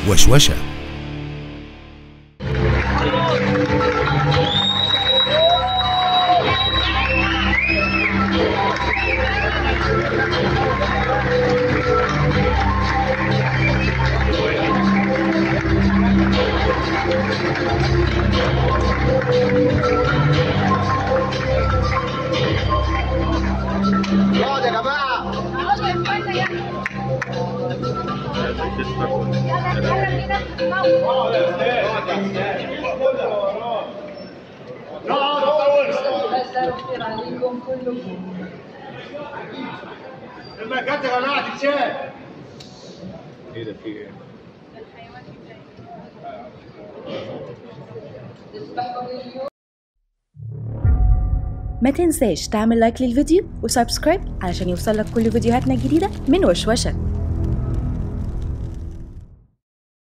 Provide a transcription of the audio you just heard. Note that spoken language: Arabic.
وشوشة. اقعد يا جماعه. خير عليكم كلكم. لما كانت يا جماعه تتشال. ايه ده في ايه؟ ما تنساش تعمل لايك للفيديو وسبسكرايب علشان يوصلك كل فيديوهاتنا الجديدة من وشوشة.